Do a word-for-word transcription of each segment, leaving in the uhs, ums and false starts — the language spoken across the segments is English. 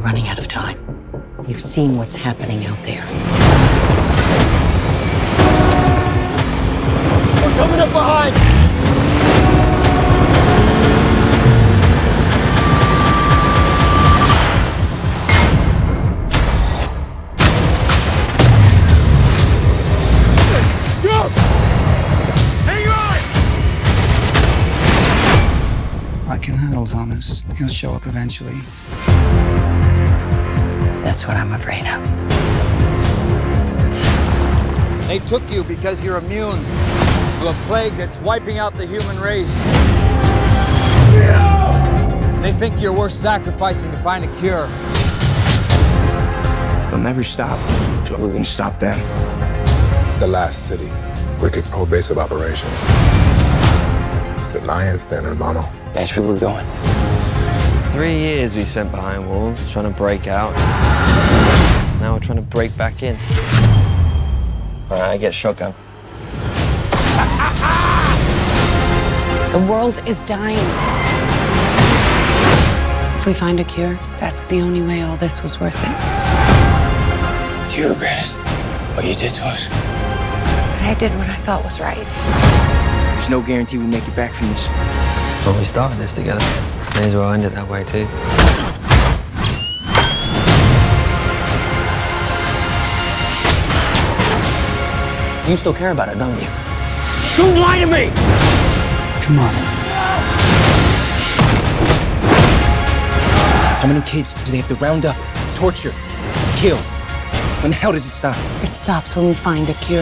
running out of time. You've seen what's happening out there. We're coming up behind! Go! Hang on! I can handle Thomas. He'll show up eventually. That's what I'm afraid of. They took you because you're immune to a plague that's wiping out the human race. No! They think you're worth sacrificing to find a cure. They'll never stop until we can stop them. The last city, Wicked's whole base of operations. It's the lion's den, hermano. That's where we're going. Three years we spent behind walls, trying to break out. Now we're trying to break back in. All right, I get shotgun. The world is dying. If we find a cure, that's the only way all this was worth it. Do you regret it? What you did to us? But I did what I thought was right. There's no guarantee we make it back from this. Well, we started this together. May as well end it that way, too. You still care about it, don't you? Don't lie to me! Come on. How many kids do they have to round up, torture, kill? When the hell does it stop? It stops when we find a cure.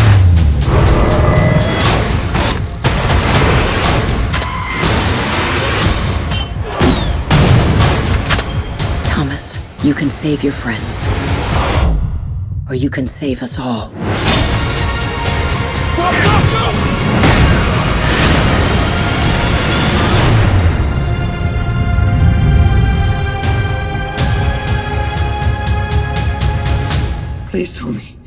Thomas, you can save your friends. Or you can save us all. Go, go, go! Please, Tommy.